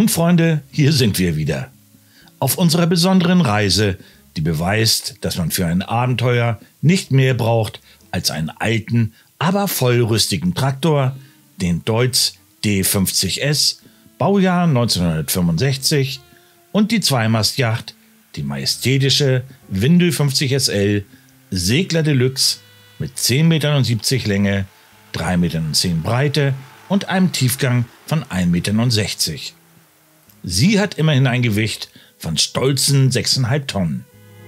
Nun, Freunde, hier sind wir wieder. Auf unserer besonderen Reise, die beweist, dass man für ein Abenteuer nicht mehr braucht als einen alten, aber vollrüstigen Traktor, den Deutz D50S, Baujahr 1965, und die Zweimastjacht, die majestätische Windel 50 SL, Segler Deluxe mit 10,70 Metern Länge, 3,10 Metern Breite und einem Tiefgang von 1,60 Metern. Sie hat immerhin ein Gewicht von stolzen 6,5 Tonnen.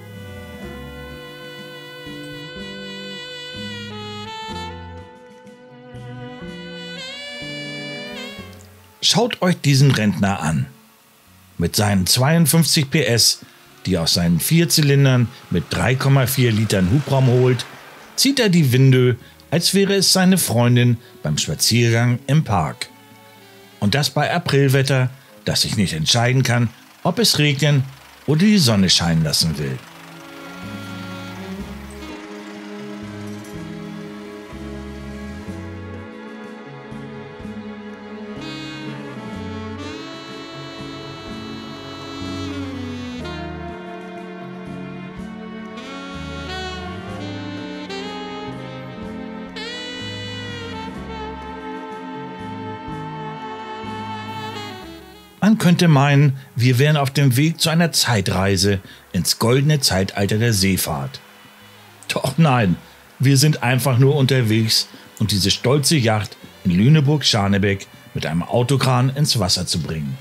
Schaut euch diesen Rentner an. Mit seinen 52 PS, die aus seinen 4 Zylindern mit 3,4 Litern Hubraum holt, zieht er die Windel, als wäre es seine Freundin beim Spaziergang im Park. Und das bei Aprilwetter, das sich nicht entscheiden kann, ob es regnen oder die Sonne scheinen lassen will. Man könnte meinen, wir wären auf dem Weg zu einer Zeitreise ins goldene Zeitalter der Seefahrt. Doch nein, wir sind einfach nur unterwegs, um diese stolze Yacht in Lüneburg-Scharnebeck mit einem Autokran ins Wasser zu bringen.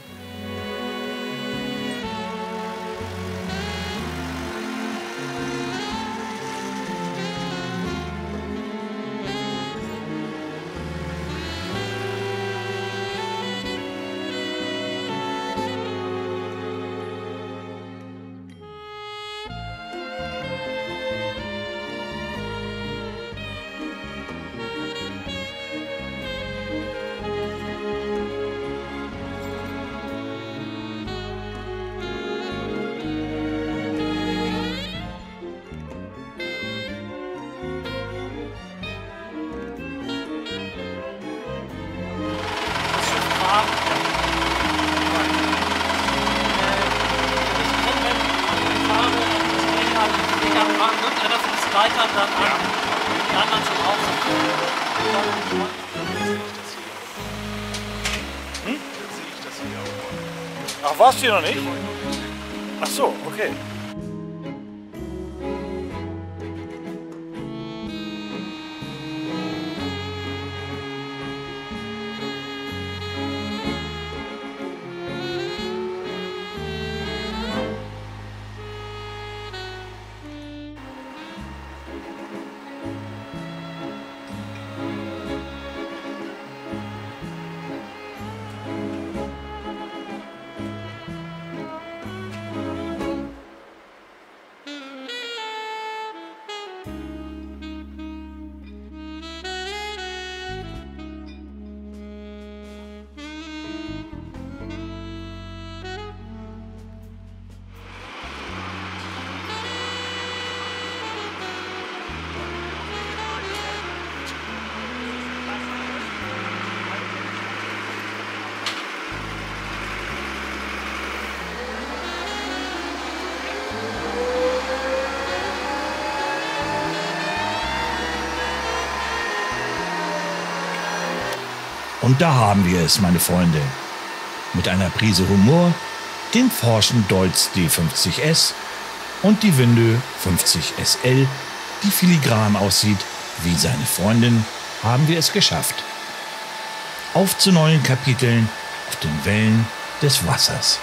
Ach, warst du hier noch nicht? Ach so, okay. Und da haben wir es, meine Freunde. Mit einer Prise Humor, dem forschen Deutz D50S und die Windel 50 SL, die filigran aussieht wie seine Freundin, haben wir es geschafft. Auf zu neuen Kapiteln auf den Wellen des Wassers.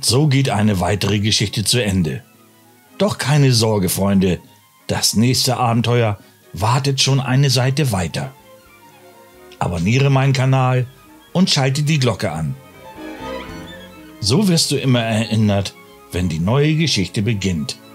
So geht eine weitere Geschichte zu Ende. Doch keine Sorge, Freunde, das nächste Abenteuer wartet schon eine Seite weiter. Abonniere meinen Kanal und schalte die Glocke an. So wirst du immer erinnert, wenn die neue Geschichte beginnt.